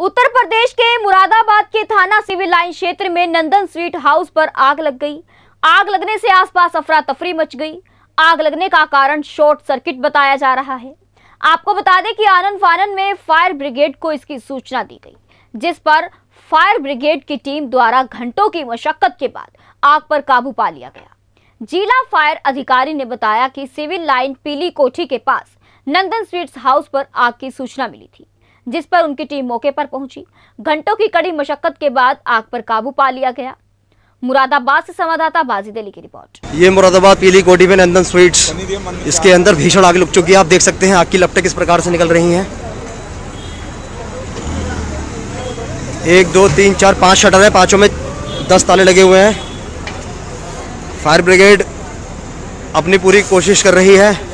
उत्तर प्रदेश के मुरादाबाद के थाना सिविल लाइन क्षेत्र में नंदन स्वीट हाउस पर आग लग गई। आग लगने से आसपास अफरा तफरी मच गई। आग लगने का कारण शॉर्ट सर्किट बताया जा रहा है। आपको बता दें कि आनन फानन में फायर ब्रिगेड को इसकी सूचना दी गई, जिस पर फायर ब्रिगेड की टीम द्वारा घंटों की मशक्कत के बाद आग पर काबू पा लिया गया। जिला फायर अधिकारी ने बताया कि सिविल लाइन पीली कोठी के पास नंदन स्वीट्स हाउस पर आग की सूचना मिली थी, जिस पर उनकी टीम मौके पर पहुंची। घंटों की कड़ी मशक्कत के बाद आग पर काबू पा लिया गया। मुरादाबाद से संवाददाता बाजिद अली की रिपोर्ट। ये मुरादाबाद पीली कोठी में नंदन स्वीट्स, इसके अंदर भीषण आग लग चुकी है। आप देख सकते हैं आग की लपटें किस प्रकार से निकल रही हैं। 1 2 3 4 5 शटर है, 5 में 10 ताले लगे हुए हैं। फायर ब्रिगेड अपनी पूरी कोशिश कर रही है।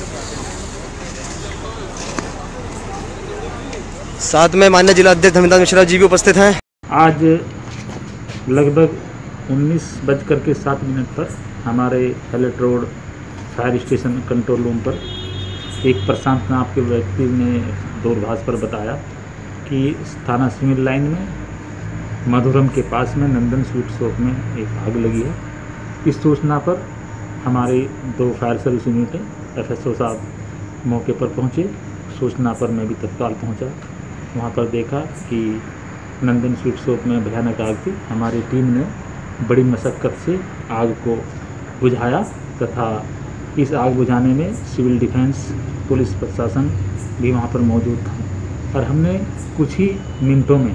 साथ में माननीय जिला अध्यक्ष धर्मेंद्र मिश्रा जी भी उपस्थित हैं। आज लगभग 19:07 पर हमारे Hallett road fire station control room पर एक प्रशांत नाम के व्यक्ति ने दूरभाष पर बताया कि थाना सिविल लाइन में मधुरम के पास में नंदन स्वीट शॉप में एक आग लगी है। इस सूचना पर हमारी 2 फायर सर्विस यूनिटें FSO साहब मौके पर पहुंचे। सूचना पर मैं भी तत्काल पहुंचा। वहाँ पर देखा कि नंदन स्वीट शॉप में भयानक आग थी। हमारी टीम ने बड़ी मशक्क़त से आग को बुझाया तथा इस आग बुझाने में सिविल डिफेंस पुलिस प्रशासन भी वहाँ पर मौजूद था और हमने कुछ ही मिनटों में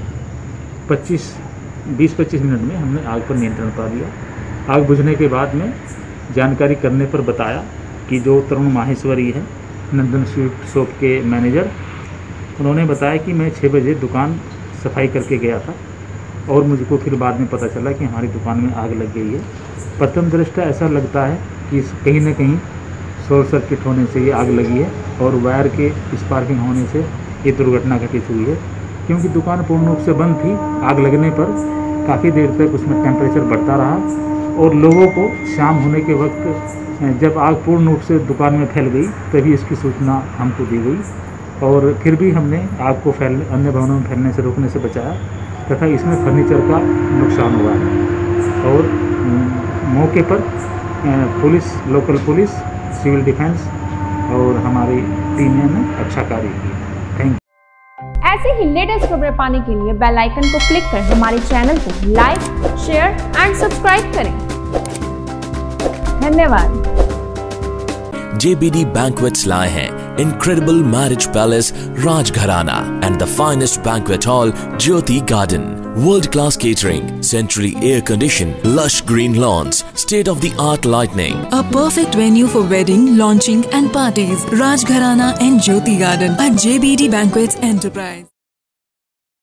20-25 मिनट में हमने आग पर नियंत्रण पा लिया। आग बुझने के बाद में जानकारी करने पर बताया कि जो तरुण माहेश्वरी है नंदन स्वीट शॉप के मैनेजर, उन्होंने बताया कि मैं 6 बजे दुकान सफाई करके गया था और मुझको फिर बाद में पता चला कि हमारी दुकान में आग लग गई है। प्रथम दृष्टया ऐसा लगता है कि कहीं न कहीं शॉर्ट सर्किट होने से ये आग लगी है और वायर के स्पार्किंग होने से ये दुर्घटना घटित हुई है, क्योंकि दुकान पूर्ण रूप से बंद थी। आग लगने पर काफ़ी देर तक उसमें टेम्परेचर बढ़ता रहा और लोगों को शाम होने के वक्त जब आग पूर्ण रूप से दुकान में फैल गई तभी इसकी सूचना हमको दी गई और फिर भी हमने आग को अन्य भवनों में फैलने से रोकने से बचाया तथा इसमें फर्नीचर का नुकसान हुआ है। और मौके पर police, local police, civil defence और हमारी टीम ने अच्छा कार्य किया। Thank you. ऐसे ही लेटेस्ट खबरें पाने के लिए बेल आइकन को क्लिक कर हमारे चैनल को लाइक, शेयर एंड सब्सक्राइब करें। धन्यवाद। JBD Banquets लाए हैं incredible marriage palace Rajgharana and the finest banquet hall Jyoti Garden. World-class catering, centrally air-conditioned, lush green lawns, state-of-the-art lighting. A perfect venue for wedding, launching and parties. Rajgharana and Jyoti Garden at JBD Banquets Enterprise.